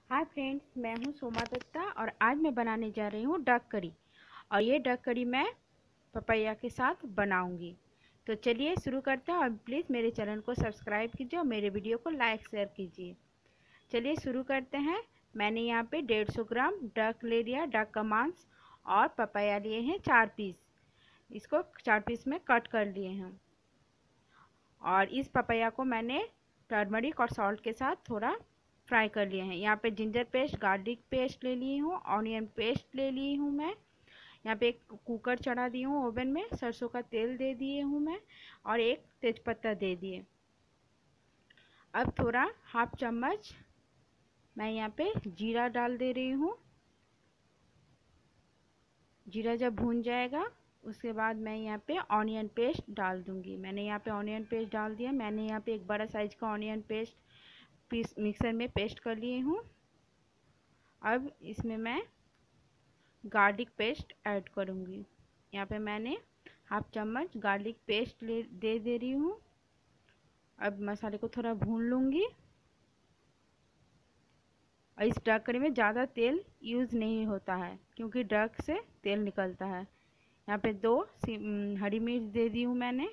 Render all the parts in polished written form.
Hi friends, मैं हूं सोमा दत्ता और आज मैं बनाने जा रही हूं डक करी। और ये डक करी मैं पपैया के साथ बनाऊंगी। तो चलिए शुरू करते हैं। और प्लीज़ मेरे चैनल को सब्सक्राइब कीजिए और मेरे वीडियो को लाइक शेयर कीजिए। चलिए शुरू करते हैं। मैंने यहाँ पे 150 ग्राम डक ले लिया, डक का मांस, और पपैया लिए हैं 4 पीस। इसको 4 पीस में कट कर लिए हैं। और इस पपैया को मैंने टर्मरिक और सॉल्ट के साथ थोड़ा फ्राई कर लिए हैं। यहाँ पे जिंजर पेस्ट, गार्लिक पेस्ट ले ली हूँ, ऑनियन पेस्ट ले ली हूँ मैं। यहाँ पे एक कुकर चढ़ा दी हूँ ओवन में, सरसों का तेल दे दिए हूँ मैं, और एक तेज़पत्ता दे दिए। अब थोड़ा हाफ चम्मच मैं यहाँ पे जीरा डाल दे रही हूँ। जीरा जब भून जाएगा उसके बाद मैं यहाँ पे ऑनियन पेस्ट डाल दूँगी। मैंने यहाँ पे ऑनियन पेस्ट डाल दिया। मैंने यहाँ पे एक बड़ा साइज का ऑनियन पेस्ट पीस मिक्सर में पेस्ट कर लिए हूँ। अब इसमें मैं गार्लिक पेस्ट ऐड करूँगी। यहाँ पे मैंने हाफ चम्मच गार्लिक पेस्ट दे रही हूँ। अब मसाले को थोड़ा भून लूँगी। और इस डक करी में ज़्यादा तेल यूज़ नहीं होता है क्योंकि डक से तेल निकलता है। यहाँ पे 2 हरी मिर्च दे दी हूँ मैंने।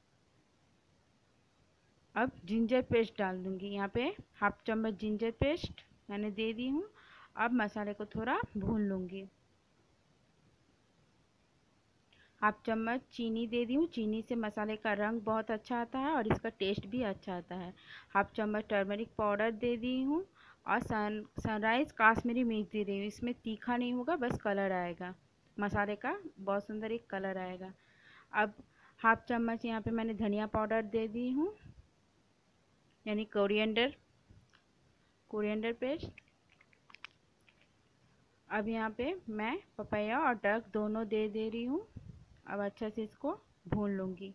अब जिंजर पेस्ट डाल दूँगी। यहाँ पे हाफ चम्मच जिंजर पेस्ट मैंने दे दी हूँ। अब मसाले को थोड़ा भून लूँगी। हाफ चम्मच चीनी दे दी हूँ। चीनी से मसाले का रंग बहुत अच्छा आता है और इसका टेस्ट भी अच्छा आता है। हाफ चम्मच टर्मरिक पाउडर दे दी हूँ। और सनराइज़ काश्मीरी मिर्च दे रही हूँ। इसमें तीखा नहीं होगा, बस कलर आएगा मसाले का, बहुत सुंदर एक कलर आएगा। अब हाफ चम्मच यहाँ पे मैंने धनिया पाउडर दे दी हूँ, यानी कोरिएंडर पेस्ट। अब यहाँ पे मैं पपैया और डक दोनों दे रही हूँ। अब अच्छा से इसको भून लूँगी।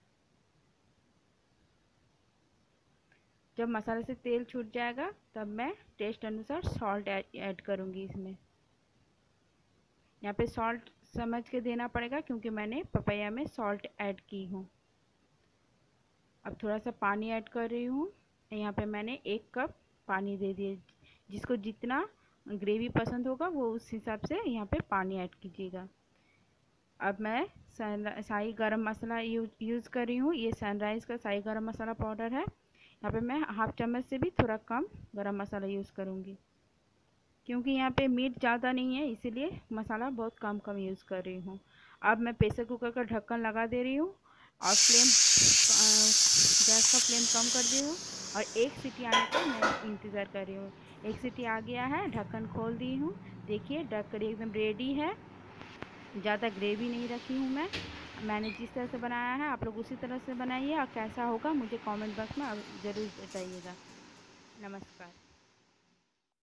जब मसाले से तेल छूट जाएगा तब मैं टेस्ट अनुसार सॉल्ट ऐड करूँगी इसमें। यहाँ पे सॉल्ट समझ के देना पड़ेगा क्योंकि मैंने पपैया में सॉल्ट ऐड की हूँ। अब थोड़ा सा पानी ऐड कर रही हूँ। यहाँ पे मैंने 1 कप पानी दे दिए। जिसको जितना ग्रेवी पसंद होगा वो उस हिसाब से यहाँ पे पानी ऐड कीजिएगा। अब मैं साई गरम मसाला यूज़ कर रही हूँ। ये सनराइज़ का साई गरम मसाला पाउडर है। यहाँ पे मैं हाफ चम्मच से भी थोड़ा कम गरम मसाला यूज़ करूँगी क्योंकि यहाँ पे मीट ज़्यादा नहीं है, इसीलिए मसाला बहुत कम यूज़ कर रही हूँ। अब मैं प्रेशर कुकर का ढक्कन लगा दे रही हूँ और गैस का फ्लेम कम कर दी हूँ। और 1 सीटी आने का मैं इंतज़ार कर रही हूँ। 1 सीटी आ गया है, ढक्कन खोल दी हूँ। देखिए डक करी एकदम रेडी है। ज़्यादा ग्रेवी नहीं रखी हूँ मैंने जिस तरह से बनाया है आप लोग उसी तरह से बनाइए। और कैसा होगा मुझे कमेंट बॉक्स में ज़रूर बताइएगा। नमस्कार।